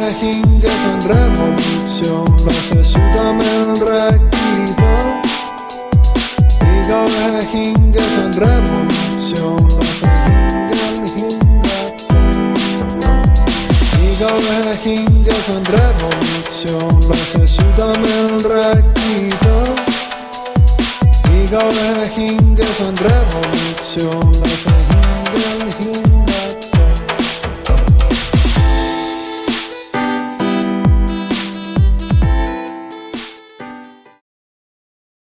hinges on revolutsioon, lase südamel rääkida. Igaühe hinges on revolutsioon, lase hingel hingata. Igaühe hinges on revolutsioon, lase südamel rääkida. Igaühe hinges on revolutsioon, lase hingel hingata.